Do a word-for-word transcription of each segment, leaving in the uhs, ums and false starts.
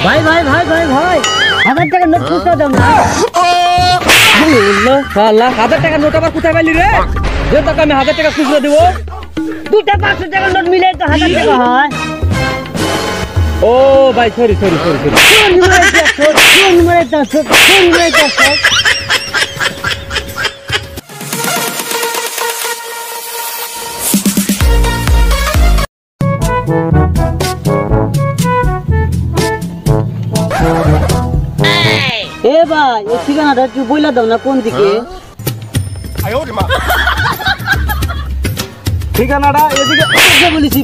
ভাই ভাই ভাই ভাই ভাই হাজার টাকা নোট কোথায় দাও না আল্লাহ হাজার টাকা নোট আবার কোথায় পাইলি রে যে টাকা আমি হাজার টাকা খুচরা দেবো দুটা পাঁচশো টাকা নোট মিলে তো হাজার টাকা হয় ও ভাই সরি সরি সরি সরি কোন মরে যাচ্ছ কোন মরে যাচ্ছ এ ভাই এই ঠিকানাটা একটু বইলা দাও না কোন দিকে ঠিকানাটা এদিকে বলেছি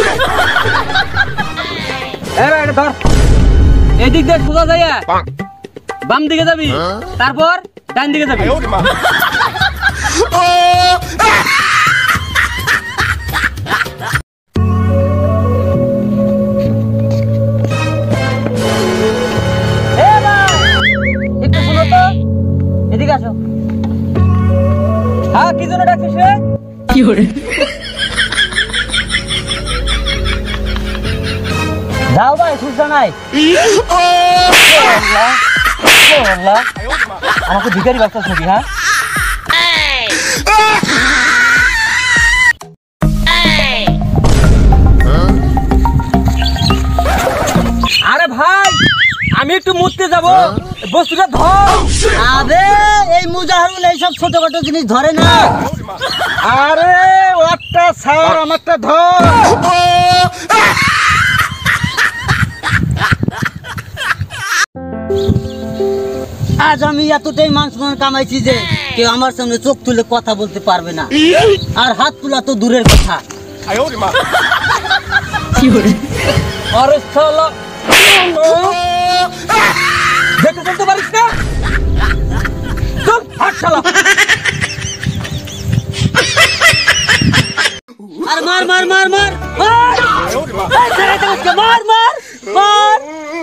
ধর এদিক দিয়ে সোজা যাই বাম দিকে যাবি তারপর ডান দিকে যাবি এদিকে আসো হ্যাঁ কি জন্য ডাকছিস রে কি করে যাও ভাই খুঁজছো নাই আমাকে ভিখারি বাচ্চা ছবি হ্যাঁ আরে ভাই আমি একটু মুততে যাবো বস্তুটা ধর আরে এই মুজাহারুল এইসব ছোটখাটো জিনিস ধরে না আরে একটা স্যার আমারটা ধর আজ আমি এতটাই মান সম্মান কামাইছি যে কেউ আমার সামনে চোখ তুলে কথা বলতে পারবে না আর হাত তোলা তো দূরের কথা আরে শালা দেখতে চলতে পারিস না চল হাট শালা আর মার মার মার মার মার মার মার মার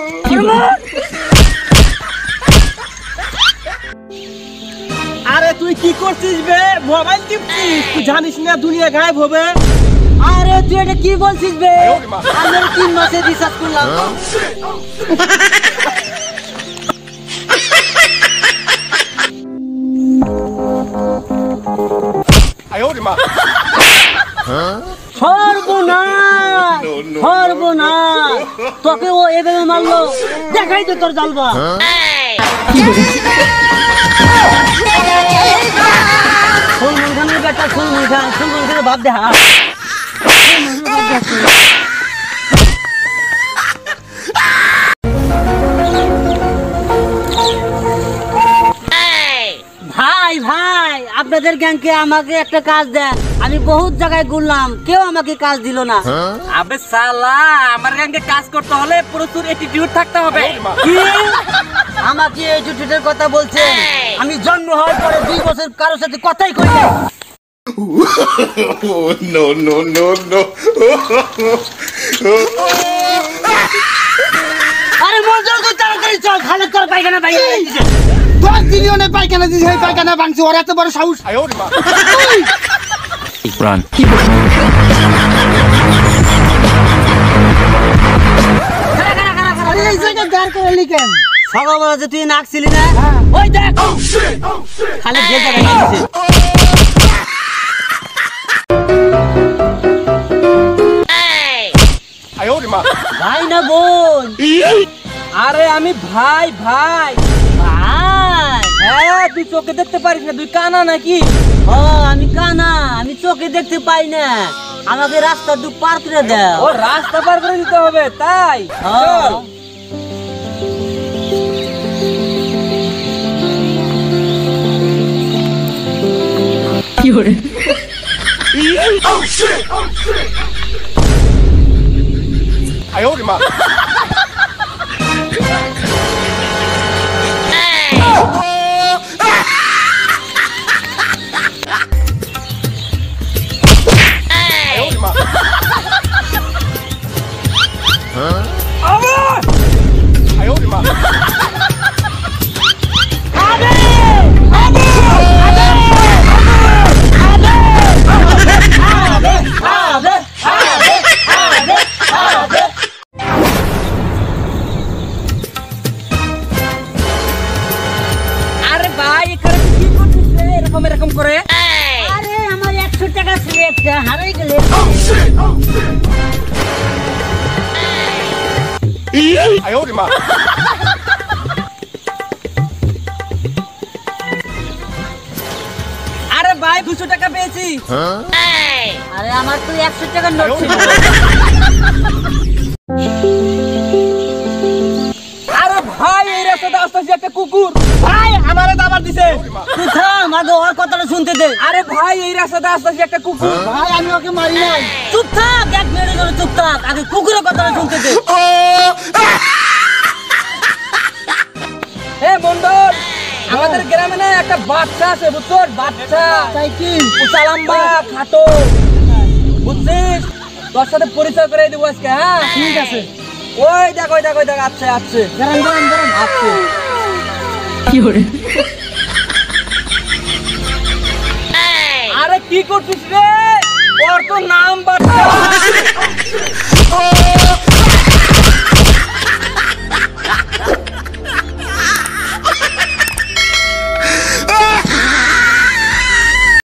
আরে তুই কি করছিস বে মোবাইল টিপছিস তুই জানিস না দুনিয়া গায়েব হবে আরে তুই এটা কি বলছিস বে আমি তিন মাসে রিসার্চ করলাম সর্বনাশ সর্বনাশ তোকে ও এভাবে মারলো দেখাই তো তোর জালবা সুলমান খানের বেটা সুলমান খান সুলমান খানের ভাব দেখা ভাই ভাই আপনাদের গ্যাংকে আমাকে একটা কাজ দেন আমি বহুত জায়গায় ঘুরলাম কেউ আমাকে কাজ দিল না আবে শালা আমার গ্যাংকে কাজ করতে হলে প্রচুর অ্যাটিটিউড থাকতে হবে কি আমাকে অ্যাটিটিউডের কথা বলছে আমি জন্ম হওয়ার পরে দুই বছর কারোর সাথে কথাই কই না নো নো নো নো আরে মজা কর তাড়াতাড়ি চল খালে তোর পায়খানা বাইরে দিছে দশ দিনে পায়খানা দিছে এই পায়খানা ভাঙছে ওর এত বড় সাহস Run. সকালবেলা যে তুই নাকছিলি না ওই দেখ খালি যে জায়গায় দিছে ভাই না বোন আরে আমি ভাই ভাই ভাই হ্যাঁ তুই চোখে দেখতে পারিস না তুই কানা নাকি ও আমি কানা আমি চোখে দেখতে পাই না আমাকে রাস্তা দু পার করে দাও ও রাস্তা পার করে দিতে হবে তাই চল কি হরে oh shit oh shit ayo de ma আজকে হারাই গেলে আরে ভাই দুশো টাকা পেয়েছি। আরে আমার তো একশো টাকার নোট ছিল। আরে ভাই এই রাস্তাতে আসতেছে একটা কুকুর। ভাই আমারে দাবার দিছে। তুই থাম আগে ওর কথাটা শুনতে দে। আরে ভাই এই রাস্তাতে আসতেছে একটা কুকুর। ভাই আমি ওকে মারি নাই। চুপ থাক, এক মিনিটের জন্য চুপ থাক, আগে কুকুরের কথাটা শুনতে দে। এ মন্ডল, আমাদের গ্রামে না একটা বাচ্চা আছে বুঝছো? বাচ্চা তাই কি উঁচা লম্বা খাটো, বুঝছিস? তোর সাথে পরিচয় করে দেবো আজকে। হ্যাঁ ঠিক আছে। ওই দেখ ওই দেখ ওই দেখ আছে আছে দাঁড়ান দাঁড়ান দাঁড়ান আছে। আরে কি করছিস রে? ওর তো নাম বাচ্চা।